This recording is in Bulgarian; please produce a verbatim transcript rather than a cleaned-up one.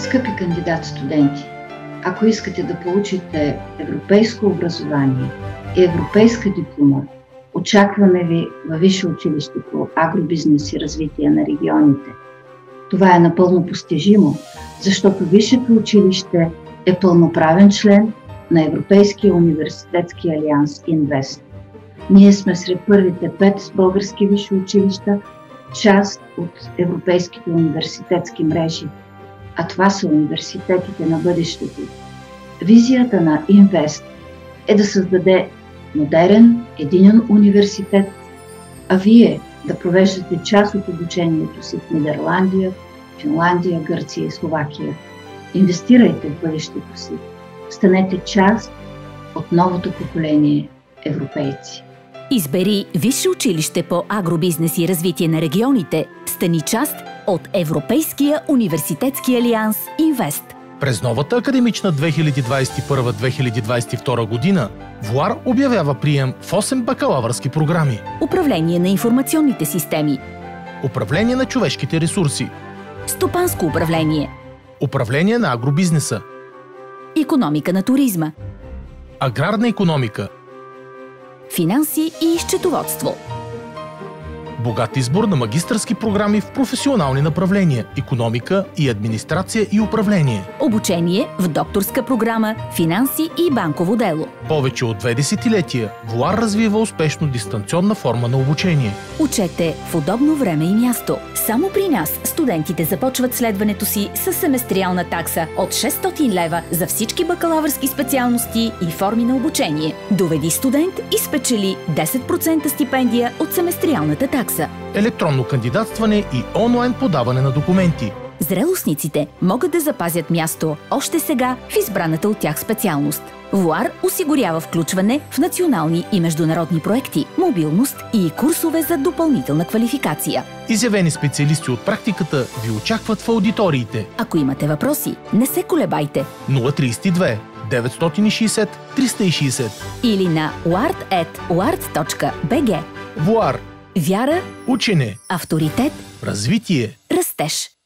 Скъпи кандидат-студенти, ако искате да получите европейско образование и европейска диплома, очакваме ви във Висше училище по агробизнес и развитие на регионите. Това е напълно постижимо, защото Висшето училище е пълноправен член на Европейския университетски алианс Инвест. Ние сме сред първите пет български висши училища, част от европейските университетски мрежи, а това са университетите на бъдещето. Визията на Инвест е да създаде модерен, единен университет, а вие да провеждате част от обучението си в Нидерландия, Финландия, Гърция и Словакия. Инвестирайте в бъдещето си. Станете част от новото поколение европейци. Избери Висше училище по агробизнес и развитие на регионите. Стани част от Европейския университетски алианс Инвест. През новата академична две хиляди двадесет и първа - две хиляди двадесет и втора година ВУАР обявява прием в осем бакалавърски програми. Управление на информационните системи, Управление на човешките ресурси, стопанско управление, Управление на агробизнеса, икономика на туризма, Аграрна икономика. финанси и счетоводство. Богат избор на магистърски програми в професионални направления – икономика и администрация и управление. Обучение в докторска програма финанси и банково дело. Повече от две десетилетия ВУАР развива успешно дистанционна форма на обучение. Учете в удобно време и място. Само при нас студентите започват следването си с семестриална такса от шестстотин лева за всички бакалавърски специалности и форми на обучение. Доведи студент и спечели десет процента стипендия от семестриалната такса. Електронно кандидатстване и онлайн подаване на документи. Зрелостниците могат да запазят място още сега в избраната от тях специалност. ВУАР осигурява включване в национални и международни проекти, мобилност и курсове за допълнителна квалификация. Изявени специалисти от практиката ви очакват в аудиториите. Ако имате въпроси, не се колебайте. нула три две деветстотин и шейсет триста и шейсет Или на уарт ет уарт точка би джи. ВУАР. Вяра, Учене. авторитет, Развитие. растеж.